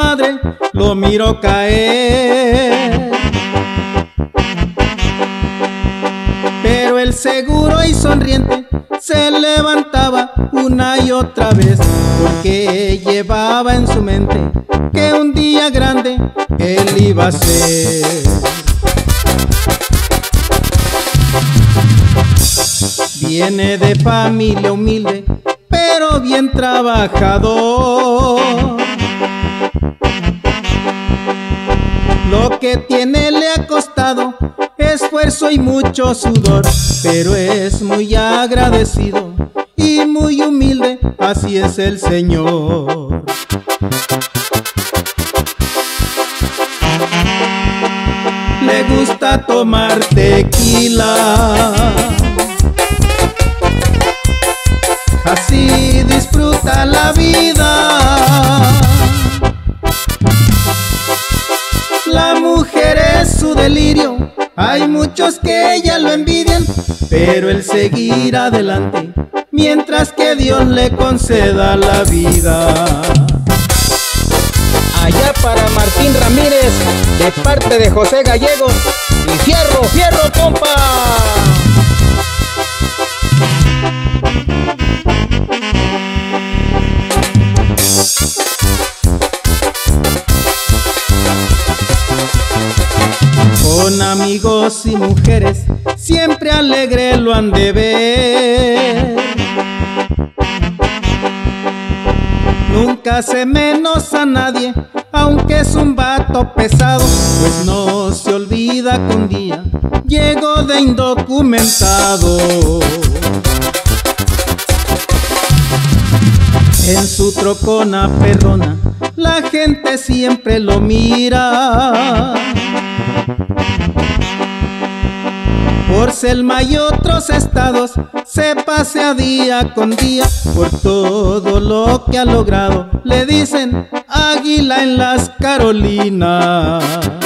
madre lo miró caer. Pero él seguro y sonriente se levantaba una y otra vez, porque llevaba en su mente que un día grande él iba a ser. Viene de familia humilde, pero bien trabajador. Lo que tiene le ha costado esfuerzo y mucho sudor, pero es muy agradecido y muy humilde, así es el Señor. Le gusta tomar tequila, así disfruta la vida. La mujer es su delirio, hay muchos que ella lo envidian, pero él seguirá adelante mientras que Dios le conceda la vida. Allá para Martín Ramírez, de parte de José Gallegos. Y fierro, fierro, compa. Con amigos y mujeres siempre alegre lo han de ver. Nunca hace menos a nadie, aunque es un vato pesado, pues no se olvida que un día llegó de indocumentado. En su trocona perrona la gente siempre lo mira. Por Selma y otros estados se pasea día con día, por todo lo que ha logrado le dicen águila en las Carolinas.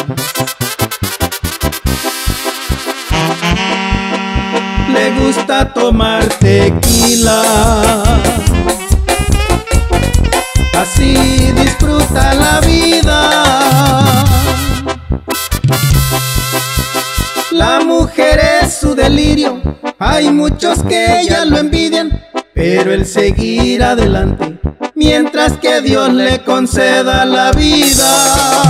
Le gusta tomar tequila, así disfruta la vida. La mujer es su delirio, hay muchos que ella lo envidian, pero él seguirá adelante mientras que Dios le conceda la vida.